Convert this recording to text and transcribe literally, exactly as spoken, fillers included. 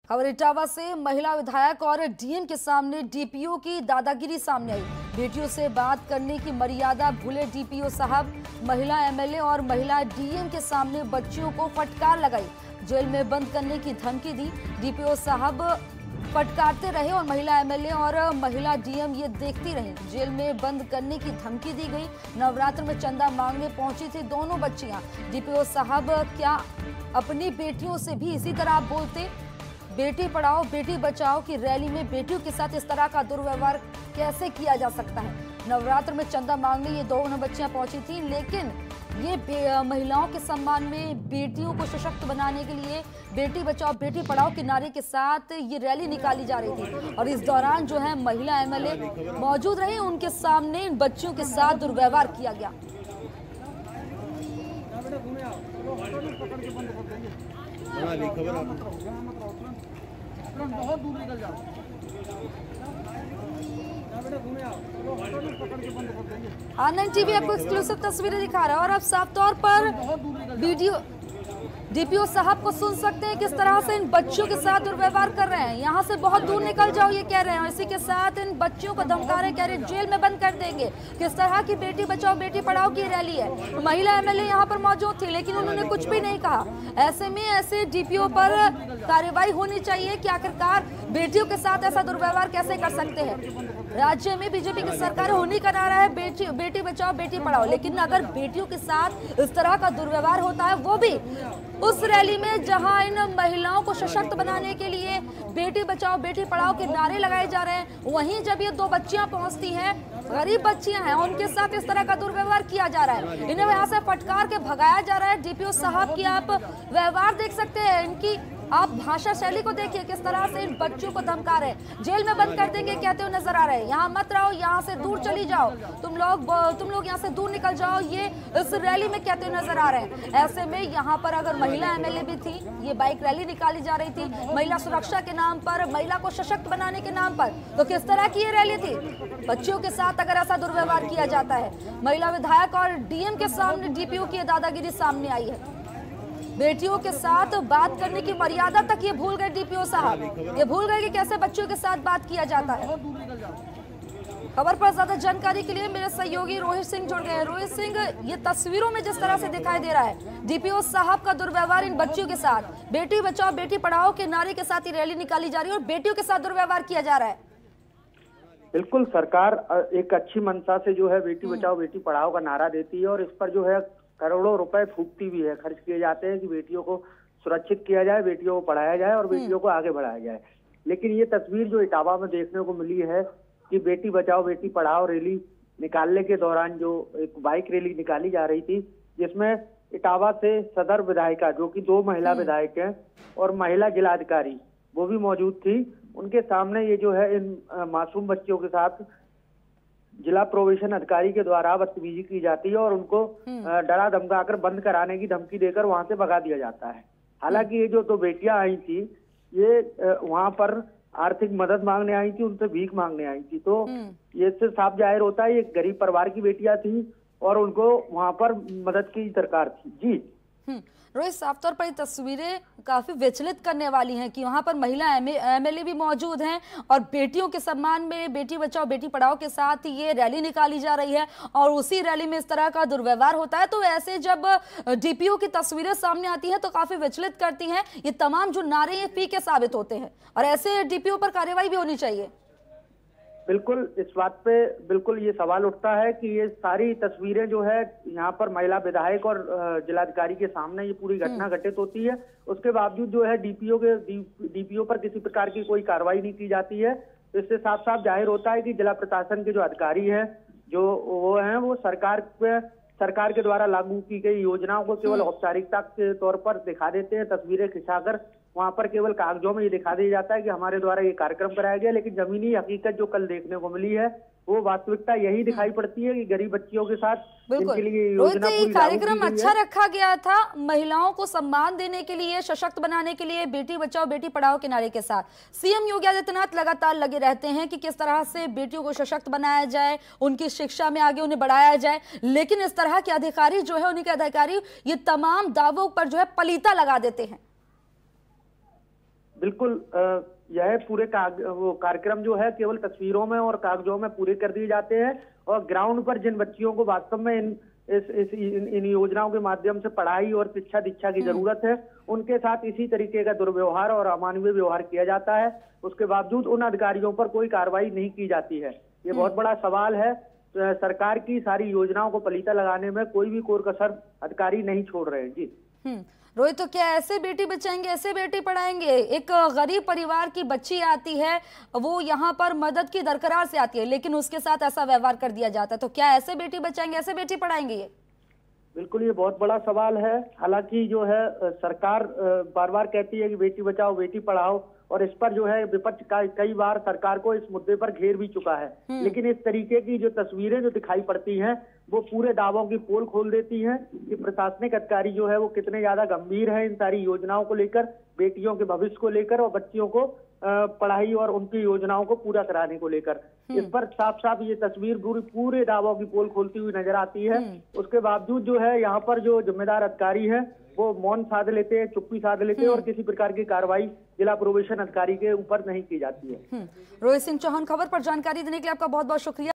खबर इटावा से महिला विधायक और डीएम के सामने डीपीओ की दादागिरी सामने आई। बेटियों से बात करने की मर्यादा भूले डीपीओ साहब, महिला एमएलए और महिला डीएम के सामने बच्चियों को फटकार लगाई, जेल में बंद करने की धमकी दी। डीपीओ साहब फटकारते रहे और महिला एमएलए और महिला डीएम ये देखती रही। जेल में बंद करने की धमकी दी गई। नवरात्र में चंदा मांगने पहुंची थी दोनों बच्चियां। डीपीओ साहब क्या अपनी बेटियों से भी इसी तरह आप बोलते? बेटी पढ़ाओ बेटी बचाओ की रैली में बेटियों के साथ इस तरह का दुर्व्यवहार कैसे किया जा सकता है? नवरात्र में चंदा मांगने ये दोनों बच्चियां पहुंची थी, लेकिन ये महिलाओं के सम्मान में बेटियों को सशक्त बनाने के लिए बेटी बचाओ बेटी पढ़ाओ के नारे के साथ ये रैली निकाली जा रही थी। और इस दौरान जो है महिला एमएलए मौजूद रही, उनके सामने इन बच्चियों के साथ दुर्व्यवहार किया गया। बहुत दूर निकल जाओ। आनंद टीवी आपको एक्सक्लूसिव तस्वीरें दिखा रहा है और अब साफ तौर पर वीडियो डीपीओ साहब को सुन सकते हैं किस तरह से इन बच्चियों के साथ दुर्व्यवहार कर रहे हैं। यहाँ से बहुत दूर निकल जाओ ये कह रहे हैं, इसी के साथ इन बच्चियों को धमका रहे हैं, कह रहे हैं जेल में बंद कर देंगे। किस तरह की बेटी बचाओ बेटी पढ़ाओ की रैली है। महिला एमएलए यहाँ पर मौजूद थी, लेकिन उन्होंने कुछ भी नहीं कहा। ऐसे में ऐसे डीपीओ पर कार्रवाई होनी चाहिए कि आखिरकार बेटियों के साथ ऐसा दुर्व्यवहार कैसे कर सकते हैं। राज्य में बीजेपी की सरकार होने का नारा है बेटी बेटी बचाओ बेटी पढ़ाओ, लेकिन अगर बेटियों के साथ इस तरह का दुर्व्यवहार होता है, वो भी उस रैली में जहां इन महिलाओं को सशक्त बनाने के लिए बेटी बचाओ बेटी पढ़ाओ के नारे लगाए जा रहे हैं, वहीं जब ये दो बच्चियां पहुंचती हैं, गरीब बच्चियां हैं, उनके साथ इस तरह का दुर्व्यवहार किया जा रहा है। इन्हें यहाँ से फटकार के भगाया जा रहा है। डीपीओ साहब की आप व्यवहार देख सकते हैं, इनकी आप भाषा शैली को देखिए, किस तरह से इन बच्चों को धमका रहे हैं, जेल में बंद कर देंगे कहते हुए नजर आ रहे हैं। यहाँ मत रहो, यहाँ से दूर चली जाओ, तुम लोग तुम लोग यहाँ से दूर निकल जाओ, ये इस रैली में कहते हुए नजर आ रहे हैं। ऐसे में यहाँ पर अगर महिला एमएलए भी थी, ये बाइक रैली निकाली जा रही थी महिला सुरक्षा के नाम पर, महिला को सशक्त बनाने के नाम पर, तो किस तरह की ये रैली थी? बच्चियों के साथ अगर ऐसा दुर्व्यवहार किया जाता है। महिला विधायक और डीएम के सामने डीपीओ की दादागिरी सामने आई है। बेटियों के साथ बात करने की मर्यादा तक ये भूल गए डीपीओ साहब, ये भूल गए कि कैसे बच्चियों के साथ बात किया जाता है। खबर पर ज्यादा जानकारी के लिए मेरे सहयोगी रोहित सिंह जुड़ गए हैं। रोहित सिंह, ये तस्वीरों में जिस तरह से दिखाई दे रहा है डीपीओ साहब का दुर्व्यवहार इन बच्चियों के साथ, बेटी बचाओ बेटी पढ़ाओ के नारे के साथ ही रैली निकाली जा रही है और बेटियों के साथ दुर्व्यवहार किया जा रहा है। बिल्कुल, सरकार एक अच्छी मंशा से जो है बेटी बचाओ बेटी पढ़ाओ का नारा देती है और इस पर जो है करोड़ों रुपए फूकती भी है, खर्च किए जाते हैं कि बेटियों को सुरक्षित किया जाए, बेटियों को पढ़ाया जाए और बेटियों को आगे बढ़ाया जाए। लेकिन ये तस्वीर जो इटावा में देखने को मिली है कि बेटी बचाओ बेटी पढ़ाओ रैली निकालने के दौरान जो एक बाइक रैली निकाली जा रही थी, जिसमें इटावा से सदर विधायिका जो कि दो महिला विधायक हैं और महिला जिलाधिकारी वो भी मौजूद थी, उनके सामने ये जो है इन मासूम बच्चियों के साथ जिला प्रोबेशन अधिकारी के द्वारा बदतमीजी की जाती है और उनको डरा धमका कर बंद कराने की धमकी देकर वहां से भगा दिया जाता है। हालांकि ये जो दो बेटियां आई थी, ये वहां पर आर्थिक मदद मांगने आई थी, उनसे भीख मांगने आई थी, तो ये इससे साफ जाहिर होता है ये गरीब परिवार की बेटियां थी और उनको वहां पर मदद की दरकार थी। जी रोहित, साफ तौर पर ये तस्वीरें काफी विचलित करने वाली हैं कि वहां पर महिला एमएलए भी मौजूद हैं और बेटियों के सम्मान में बेटी बचाओ बेटी पढ़ाओ के साथ ये रैली निकाली जा रही है और उसी रैली में इस तरह का दुर्व्यवहार होता है। तो ऐसे जब डीपीओ की तस्वीरें सामने आती हैं तो काफी विचलित करती हैं। ये तमाम जो नारे ये फीके साबित होते हैं और ऐसे डीपीओ पर कार्रवाई भी होनी चाहिए। बिल्कुल, इस बात पे बिल्कुल ये सवाल उठता है कि ये सारी तस्वीरें जो है यहाँ पर महिला विधायक और जिलाधिकारी के सामने ये पूरी घटना घटित होती है, उसके बावजूद जो है डीपीओ के डीपीओ पर किसी प्रकार की कोई कार्रवाई नहीं की जाती है। तो इससे साफ साफ जाहिर होता है कि जिला प्रशासन के जो अधिकारी हैं जो वो हैं वो सरकार पे सरकार के द्वारा लागू की गई योजनाओं को केवल औपचारिकता के तौर पर दिखा देते हैं, तस्वीरें खिंचाकर वहां पर केवल कागजों में ये दिखा दिया जाता है कि हमारे द्वारा ये कार्यक्रम कराया गया, लेकिन जमीनी हकीकत जो कल देखने को मिली है वो वास्तविकता यही दिखाई पड़ती है कि गरीब बच्चियों के साथ इनके लिए योजना पूरी कार्यक्रम अच्छा रखा गया था, महिलाओं को सम्मान देने के लिए, सशक्त बनाने के लिए, बेटी बचाओ बेटी पढ़ाओ के नारे के साथ। सीएम योगी आदित्यनाथ लगातार लगे रहते हैं कि किस तरह से बेटियों को सशक्त बनाया जाए, उनकी शिक्षा में आगे उन्हें बढ़ाया जाए, लेकिन इस तरह के अधिकारी जो है, उन्हीं के अधिकारी ये तमाम दावों पर जो है पलीता लगा देते हैं। बिल्कुल अ, यह पूरे काग, वो कार्यक्रम जो है केवल तस्वीरों में और कागजों में पूरे कर दिए जाते हैं और ग्राउंड पर जिन बच्चियों को वास्तव में इन इस, इस इन, इन योजनाओं के माध्यम से पढ़ाई और शिक्षा दीक्षा की जरूरत है, उनके साथ इसी तरीके का दुर्व्यवहार और अमानवीय व्यवहार किया जाता है। उसके बावजूद उन अधिकारियों पर कोई कार्रवाई नहीं की जाती है। ये बहुत बड़ा सवाल है। तो सरकार की सारी योजनाओं को पलीता लगाने में कोई भी कोर कसर अधिकारी नहीं छोड़ रहे हैं। जी हम्म रोहित, तो क्या ऐसे बेटी बचाएंगे, ऐसे बेटी पढ़ाएंगे? एक गरीब परिवार की बच्ची आती है, वो यहाँ पर मदद की दरकार से आती है, लेकिन उसके साथ ऐसा व्यवहार कर दिया जाता है। तो क्या ऐसे बेटी बचाएंगे, ऐसे बेटी पढ़ाएंगे? ये बिल्कुल ये बहुत बड़ा सवाल है। हालांकि जो है सरकार बार बार कहती है कि बेटी बचाओ बेटी पढ़ाओ, और इस पर जो है विपक्ष का कई बार सरकार को इस मुद्दे पर घेर भी चुका है, लेकिन इस तरीके की जो तस्वीरें जो दिखाई पड़ती हैं वो पूरे दावों की पोल खोल देती हैं कि प्रशासनिक अधिकारी जो है वो कितने ज्यादा गंभीर है इन सारी योजनाओं को लेकर, बेटियों के भविष्य को लेकर और बच्चियों को पढ़ाई और उनकी योजनाओं को पूरा कराने को लेकर। इस पर साफ साफ ये तस्वीर पूरी पूरे दावों की पोल खोलती हुई नजर आती है। उसके बावजूद जो है यहाँ पर जो जिम्मेदार अधिकारी है वो मौन साध लेते हैं, चुप्पी साध लेते हैं और किसी प्रकार की कार्रवाई जिला प्रोबेशन अधिकारी के ऊपर नहीं की जाती है। रोहित सिंह चौहान, खबर पर जानकारी देने के लिए आपका बहुत बहुत शुक्रिया।